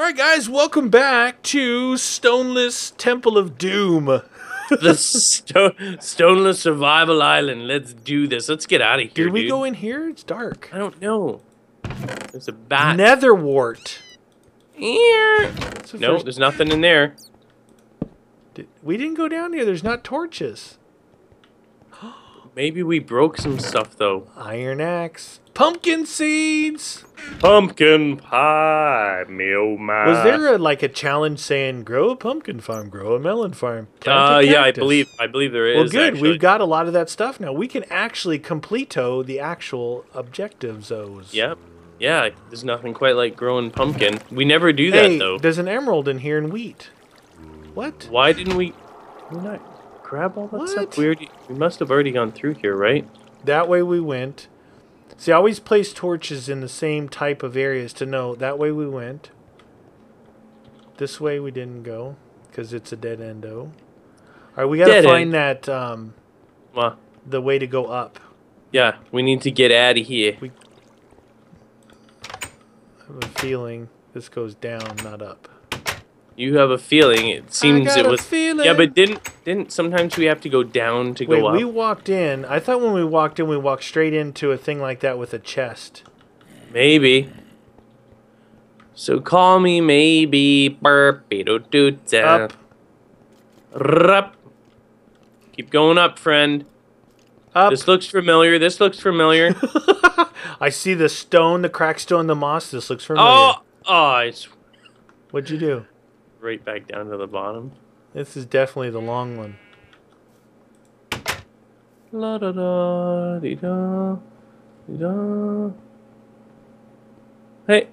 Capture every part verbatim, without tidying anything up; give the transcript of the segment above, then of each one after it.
Alright guys, welcome back to Stoneless Temple of Doom. The sto Stoneless Survival Island. Let's do this. Let's get out of here, Did we dude. go in here? It's dark. I don't know. There's a bat. Netherwart. No, The nope, first- there's nothing in there. Did, we didn't go down here. There's not torches. Maybe we broke some stuff, though. Iron axe. Pumpkin seeds. Pumpkin pie, me oh my. Was there a, like a challenge saying grow a pumpkin farm, grow a melon farm? plant a Uh, yeah, I cactus"? believe I believe there is. Well, good. Actually. We've got a lot of that stuff now. We can actually completo the actual objectives. Those. Yep. Yeah, there's nothing quite like growing pumpkin. We never do that, Hey, though. there's an emerald in here and wheat. What? Why didn't we... we not grab all that What? stuff? We, already, we must have already gone through here, right? That way we went. See, I always place torches in the same type of areas to know. That way we went. This way we didn't go because it's a dead endo. All right, we gotta Dead find end. that um, Well, the way to go up. yeah, we need to get out of here. I have a feeling this goes down, not up. You have a feeling. It seems got it a was. feeling. Yeah, but didn't didn't sometimes we have to go down to Wait, go up? we walked in. I thought when we walked in, we walked straight into a thing like that with a chest. Maybe. So call me maybe. Up. Up. Keep going up, friend. Up. This looks familiar. This looks familiar. I see the stone, the cracked stone, the moss. This looks familiar. oh, oh, it's What'd you do? right back down to the bottom. This is definitely the long one. La da da dee da dee da. Hey,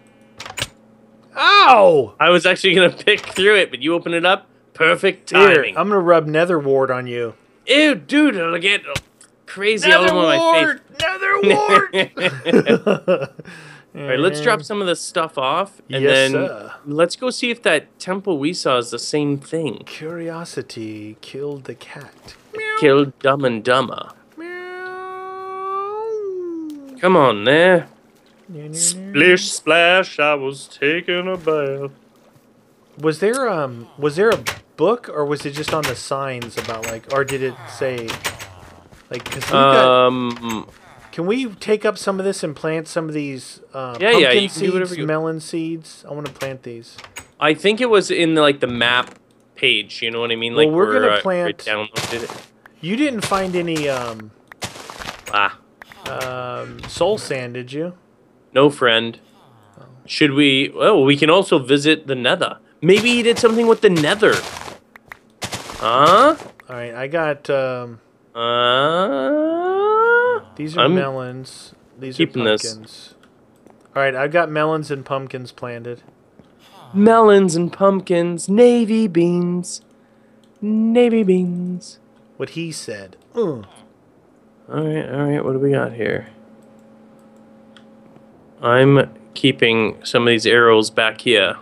Ow! I was actually gonna pick through it, but you open it up. Perfect Here, timing. I'm gonna rub nether wart on you. Ew, dude, it'll get crazy all over my face. Nether wart! All right, let's drop some of this stuff off, and Yes, then sir. let's go see if that temple we saw is the same thing. Curiosity killed the cat. Killed Dumb and Dumber. Meow. Come on there. Splish. Splish splash, I was taking a bath. Was there um was there a book or was it just on the signs about like or did it say like cause we got, Um, can we take up some of this and plant some of these uh, Yeah, pumpkin yeah, you can do seeds, whatever you- melon seeds? I want to plant these. I think it was in like the map page. You know what I mean? Well, Like we're gonna where, uh, plant- where it downloaded it. You didn't find any um, Ah, um, soul sand, did you? no friend. Should we? Oh, we can also visit the Nether. Maybe he did something with the Nether. Huh? All right, I got um, Uh. these are I'm melons. These keeping are this. pumpkins. All right, I've got melons and pumpkins planted. Melons and pumpkins, navy beans, navy beans. What he said. Ugh. All right, all right. What do we got here? I'm keeping some of these arrows back here.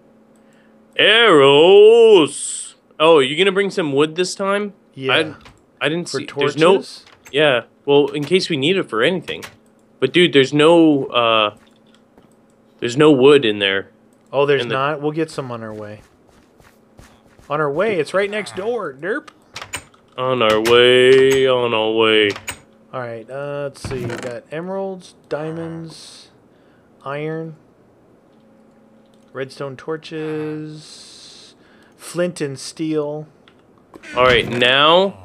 Arrows. Oh, you gonna bring some wood this time? Yeah. I, I didn't For see. torches. There's no. Yeah. Well, in case we need it for anything. But dude, there's no. Uh. There's no wood in there. Oh, there's and the- not. We'll get some on our way. On our way. It's right next door. Derp. On our way. On our way. All right. Uh, let's see. We got emeralds, diamonds, iron, redstone torches, flint and steel. All right, now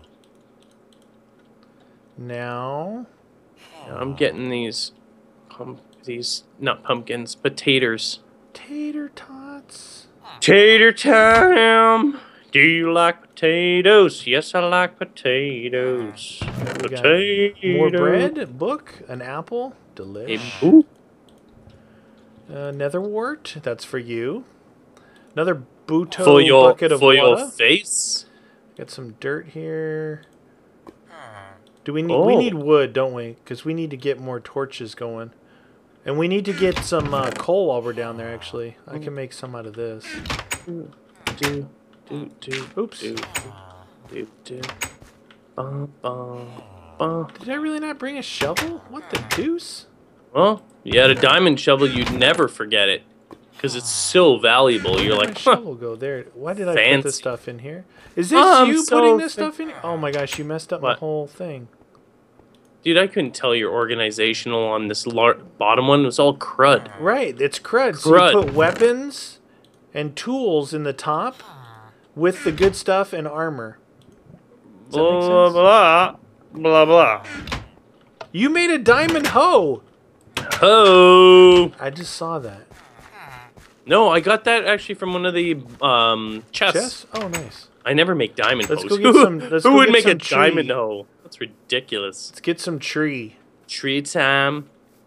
Now, I'm getting these. Pump, these not pumpkins, potatoes. tater tots. Tater time. Do you like potatoes? Yes, I like potatoes. We got Potatoes. more bread, a book, an apple. A Delish. boop. Uh, netherwort. That's for you. Another buto For your bucket of for water. your face. Got some dirt here. Do we need we Oh. need wood, don't we? Because we need to get more torches going, and we need to get some uh, coal while we're down there. Actually, I can make some out of this. Do do do do. Oops. Do do do. Bum, bum, bum. Did I really not bring a shovel? What the deuce? Well, you had a diamond shovel. You'd never forget it. because it's so valuable. You're Where did like, my huh, shovel go there? Why did I put this fancy. stuff in here? Is this Oh, I'm you so putting this fa- stuff in here? Oh my gosh, you messed up my What? whole thing. Dude, I couldn't tell you're organizational on this lar- bottom one. It was all crud. Right, it's crud. Crud. So you put weapons and tools in the top with the good stuff and armor. Does that make Blah sense? blah blah blah. You made a diamond hoe. Oh I just saw that. no, I got that actually from one of the um chests. Chess? Oh, nice. I never make diamond Let's hoes. go get some- let's Who go would get make a some tree. diamond hoe? That's ridiculous. Let's get some tree. Tree time.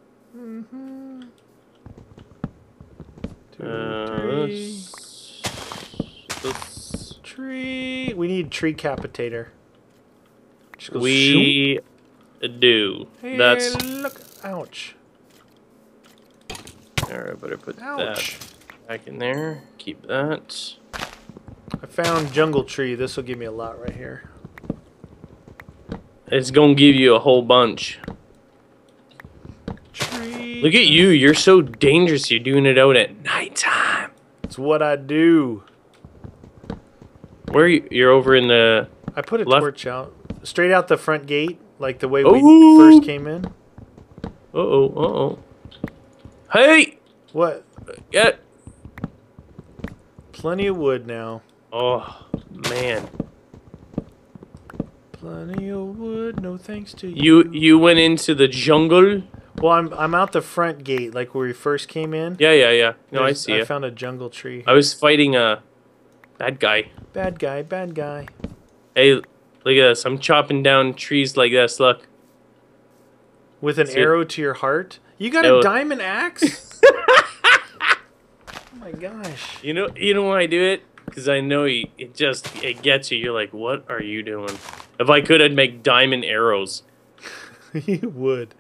Two, Uh, three. let's- let's- Tree. We need tree capitator. Just go shoop. we do. Hey, That's. look. Ouch. Alright, better put Ouch. that back in there. Keep that. I found jungle tree. This will give me a lot right here. It's gonna give you a whole bunch. Tree. Look at you. You're so dangerous. You're doing it out at nighttime. It's what I do. Where are you? You're over in the. I put a Left- torch out. Straight out the front gate, like the way Ooh. we first came in. Uh oh. Uh oh. Hey! What? Get. Plenty of wood now. Oh, man. Plenty of wood, no thanks to you. You you went into the jungle? Well, I'm I'm out the front gate, like where we first came in. Yeah, yeah, yeah. No, I There's- see I you. found a jungle tree. I was fighting a bad guy. Bad guy, bad guy. Hey, look at this. I'm chopping down trees like this. Look. With an See it? arrow to your heart. You got No. a diamond axe? Oh my gosh. You know, you know why I do it? Because I know you, it just it gets you. You're like, what are you doing? If I could, I'd make diamond arrows. You would.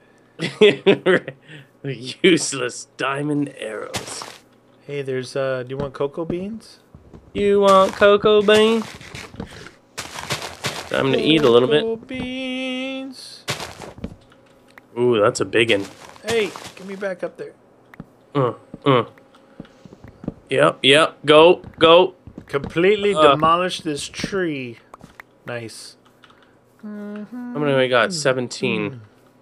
Useless diamond arrows. Hey, there's uh do you want cocoa beans? You want cocoa bean? Time to eat a little bit. Cocoa beans. Ooh, that's a big one. Hey, get me back up there. Uh, uh. Yep, yep. Go, go. Completely Uh. demolish this tree. Nice. How many we got? seventeen.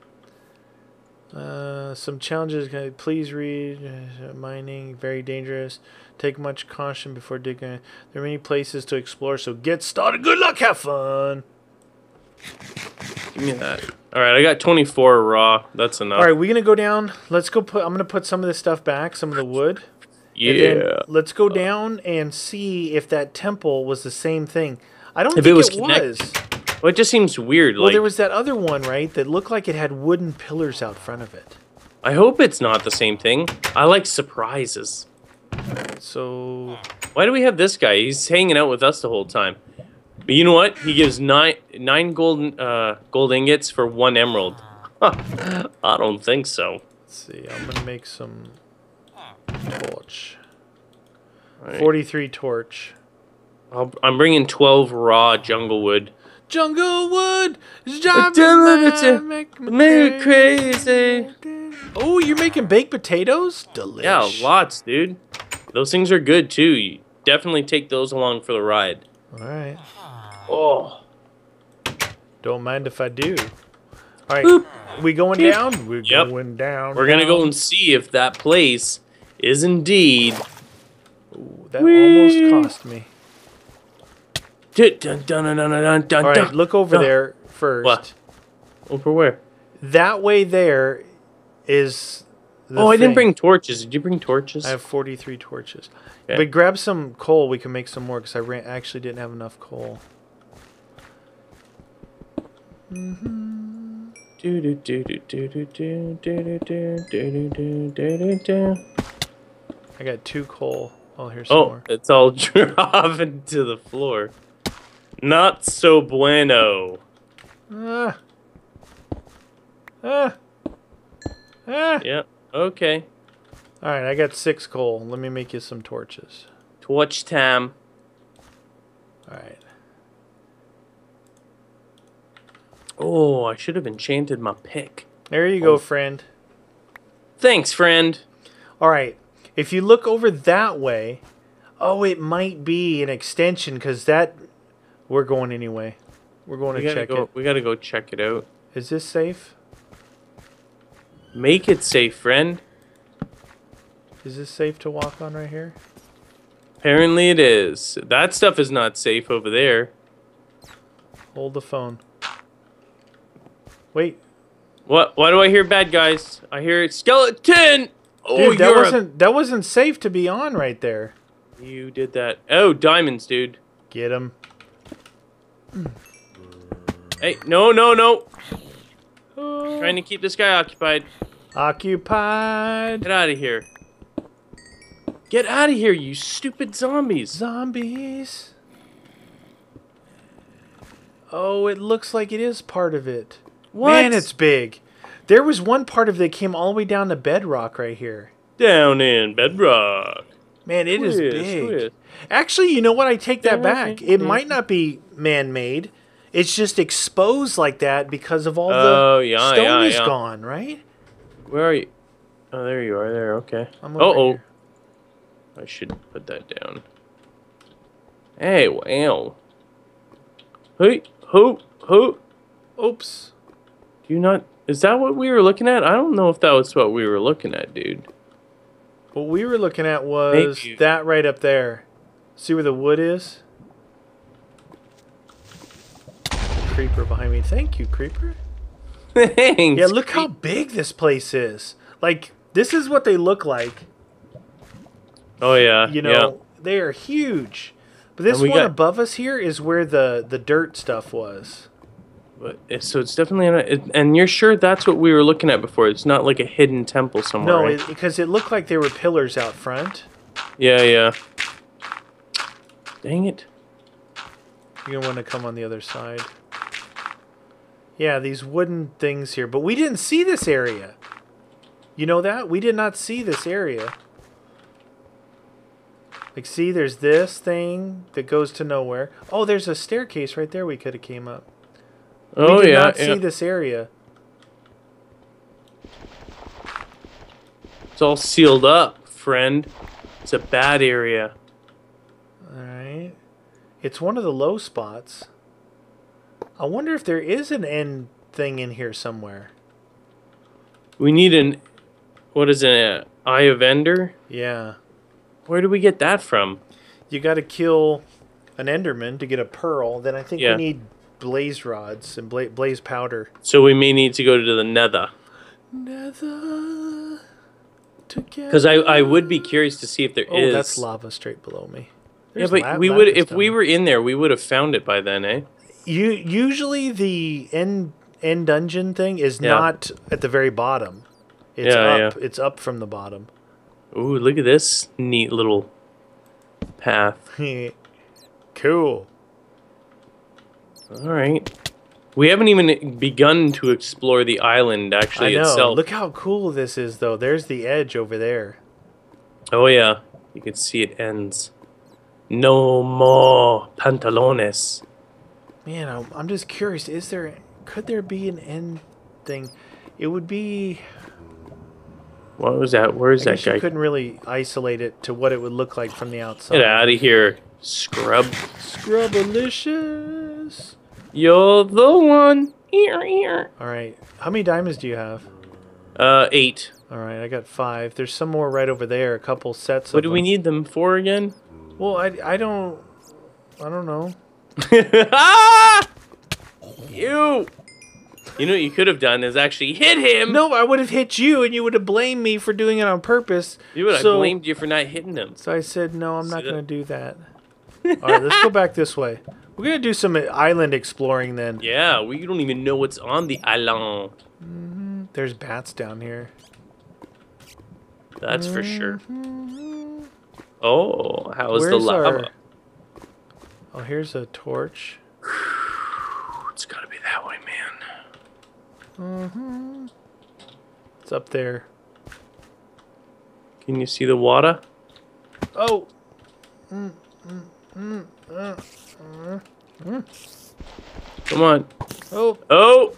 Uh, some challenges. Can I please read? Uh, mining, very dangerous. Take much caution before digging. There are many places to explore, so get started. Good luck, have fun. Give me that. All right, I got twenty-four raw. That's enough. All right, we're gonna go down. Let's go put. I'm gonna put some of this stuff back, some of the wood. And then Yeah. let's go down and see if that temple was the same thing. I don't If think it was it connect- was. Well, it just seems weird. Well, Like, there was that other one, right, that looked like it had wooden pillars out front of it. I hope it's not the same thing. I like surprises. So Why do we have this guy? He's hanging out with us the whole time. But you know what? He gives nine nine golden uh, gold ingots for one emerald. Huh. I don't think so. let's see. I'm gonna make some torch. All right. forty-three torch. I'll, I'm bringing twelve raw jungle wood. Jungle wood is driving Jungle me wood, make me Make crazy. Oh, you're making baked potatoes? Delish. Yeah, lots, dude. Those things are good too. You definitely take those along for the ride. All right. Oh. Don't mind if I do. All right. Boop. We going Beep. down? We're Yep. going down. We're gonna go down. and see if that place is indeed. Ooh, that Whee! almost cost me. Dun, dun, dun, dun, dun, dun, dun, All right, dun. look over dun. there first. What? Over where? That way there is the Oh, I didn't thing. bring torches. Did you bring torches? I have forty-three torches. Okay. But grab some coal. We can make some more because I ran, actually didn't have enough coal. Do, do, do, do, do, do, do, do, do, do, do, do, do, do. I got two coal. Oh, here's some Oh, more. it's all dropping to the floor. Not so bueno. Ah. Ah. Ah. Yeah, okay. All right, I got six coal. Let me make you some torches. Torch time. All right. Oh, I should have enchanted my pick. There you go, Oh. friend. Thanks, friend. All right. If you look over that way, oh, it might be an extension because that. We're going anyway. We're going We to gotta check go. it. We gotta go check it out. Is this safe? Make it safe, friend. Is this safe to walk on right here? Apparently it is. That stuff is not safe over there. Hold the phone. Wait. What? Why do I hear bad guys? I hear skeleton. Oh, Dude, that you're wasn't that wasn't safe to be on right there. a... You did that. Oh, diamonds, dude. Get him. Hey, no, no, no. Trying to keep this guy occupied. Occupied. Get out of here. Get out of here, you stupid zombies. Zombies. Oh, it looks like it is part of it. What? Man, it's big. There was one part of it that came all the way down to bedrock right here. Down in bedrock. Man, it is Twist, big. twist. Actually, you know what? I take that back. It might not be man-made. It's just exposed like that because of all Oh, the yeah, stone yeah, is yeah. gone, right? Where are you? Oh, there you are. There, okay. I'm Uh over oh. here. I should put that down. Hey, wow. Hey, who, who? Oops. Do you not? Is that what we were looking at? I don't know if that was what we were looking at, dude. What we were looking at was Maybe. that right up there. See where the wood is? Creeper behind me. Thank you, Creeper. Thanks. Yeah, look how big this place is. Like, this is what they look like. Oh yeah. You know, they are huge. But this And we one got- above us here is where the, the dirt stuff was. But it- so it's definitely in a, it, and you're sure that's what we were looking at before? It's not like a hidden temple somewhere. No, right? it, because it looked like there were pillars out front. Yeah, yeah. Dang it. You're going to want to come on the other side. Yeah, these wooden things here. But we didn't see this area. You know that? We did not see this area. Like, see, there's this thing that goes to nowhere. Oh, there's a staircase right there we could have came up. Oh we did yeah. not yeah. see this area. It's all sealed up, friend. It's a bad area. Alright. It's one of the low spots. I wonder if there is an end thing in here somewhere. We need an, what is it, Eye of Ender? Yeah. Where do we get that from? You got to kill an Enderman to get a pearl. Then I think Yeah. we need blaze rods and bla blaze powder. So we may need to go to the Nether. Nether together. Because I, I would be curious to see if there is. Oh, that's lava straight below me. Yeah, There's but la- we would lapis if down we there. were in there, we would have found it by then, eh? You usually the end end dungeon thing is Yeah. not at the very bottom. It's Yeah, up. It's up from the bottom. Ooh, look at this neat little path. Cool. All right. We haven't even begun to explore the island actually I know. itself. Look how cool this is, though. There's the edge over there. Oh yeah, you can see it ends. No more pantalones. Man, I'm, I'm just curious. Is there? Could there be an end thing? It would be. What was that? Where's I that guess you guy? couldn't really isolate it to what it would look like from the outside. Get out of here, scrub. Scrubbalicious. You're the one. Here, here. All right. How many diamonds do you have? Uh, eight. All right, I got five. There's some more right over there. A couple sets What of do we them. need them for again? Well, I, I don't. I don't know. ah! You. You know what you could have done is actually hit him. No, I would have hit you, and you would have blamed me for doing it on purpose. You would have So- blamed you for not hitting him. So I said, no, I'm not See that? going to do that. All right, let's go back this way. We're going to do some island exploring then. Yeah, we don't even know what's on the island. There's bats down here. That's for sure. Oh, how is the Where's lava? our- Oh, here's a torch. It's gotta be that way, man. It's up there. Can you see the water? Oh! Come on. Oh! Oh!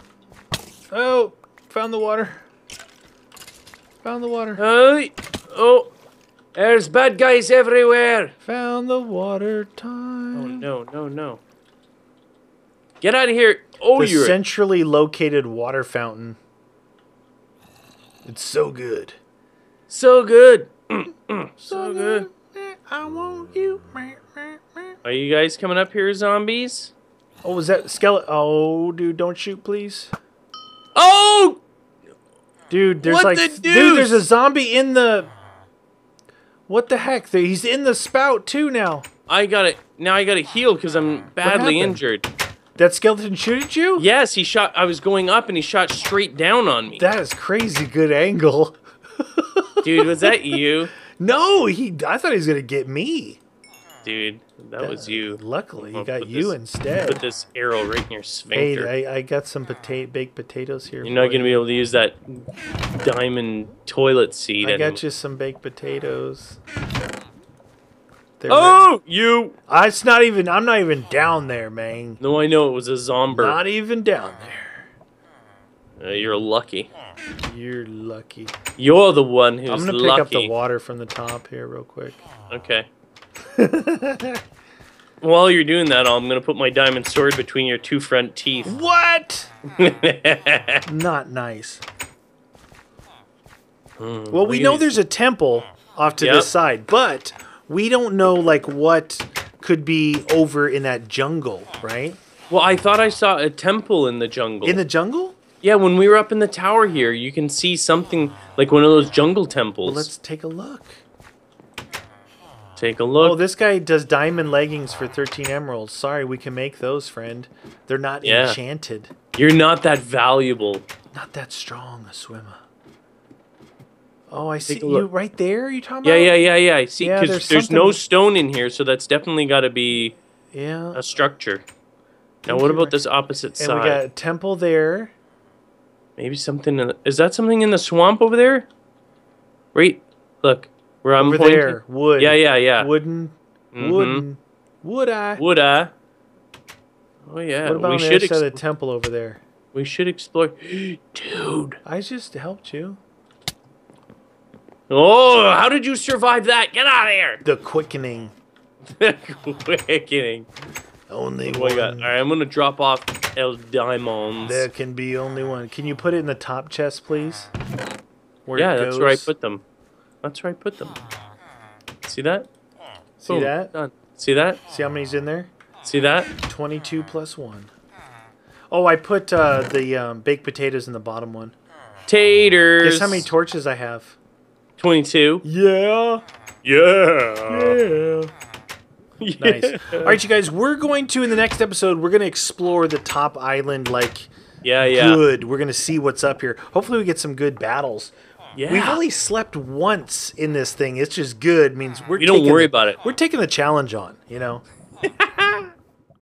Oh! Found the water. Found the water. Hey! Oh! There's bad guys everywhere. Found the water Oh, time. no, no, no. Get out of here. Oh, The you're... centrally located water fountain. It's so good. So good. So good. I want you. Are you guys coming up here, zombies? Oh, was that skeleton? Oh, dude, don't shoot, please. Oh! Dude, there's What like, the dude, there's a deuce? zombie in the. What the heck? He's in the spout too now. I gotta... Now I gotta heal because I'm badly happened? injured. That skeleton shoot at you? Yes, he shot... I was going up and he shot straight down on me. That is crazy good angle. Dude, was that you? No, he. I thought he was gonna get me. Dude, that was you. Luckily, he I'll got put you this- instead. Put this arrow right in your sphincter. Hey, I, I got some potato baked potatoes here. You're not for gonna you. be able to use that diamond toilet seat I anymore. got you some baked potatoes. They're Oh, you! I, it's not even. I'm not even down there, man. No, I know it was a zombie. Not even down there. Uh, you're lucky. You're lucky. You're the one who's I'm gonna pick lucky. up the water from the top here, real quick. Okay. While you're doing that, I'm gonna put my diamond sword between your two front teeth. What? Not nice. Mm, Well, we look at know these- there's a temple off to Yep. this side, but we don't know like what could be over in that jungle, right? Well, I thought I saw a temple in the jungle. In the jungle? Yeah, when we were up in the tower here, you can see something like one of those jungle temples. Well, let's take a look. take a look. Oh, this guy does diamond leggings for thirteen emeralds. Sorry, we can make those, friend. They're not Yeah. enchanted. You're not that valuable. Not that strong a swimmer. Oh, I see Take a you look. right there. You talking Yeah, about? yeah, yeah, yeah. See, Yeah, because there's there's, no something- stone in here, so that's definitely got to be Yeah. a structure. Now, think what you're about right. this opposite And side? we got a temple there. Maybe something in the, is that something in the swamp over there? Right, look where I'm Over pointing. there, wood. Yeah, yeah, yeah. Wooden, Mhm. wooden, would I? Would I? Oh yeah. What about we on the should other side of the ex- temple over there? we should explore. Dude. I just helped you. Oh, how did you survive that? Get out of here! The quickening. Quickening. Only Oh one. my god. All right, I'm gonna drop off El Diamonds. There can be only one. Can you put it in the top chest, please? Where Yeah, it that's where I goes? put them. That's where I put them. See that? See Boom, that? Done. See that? See how many's in there? See that? twenty-two plus one. Oh, I put uh, the um, baked potatoes in the bottom one. Taters. Guess how many torches I have? twenty-two. Yeah. Yeah. Yeah. Nice. All right, you guys, we're going to, in the next episode, we're going to explore the top island like Yeah, yeah. good. We're going to see what's up here. Hopefully we get some good battles. Yeah. We've only slept once in this thing. It's just good. Means we're You don't taking worry the- about it. We're taking the challenge on, you know?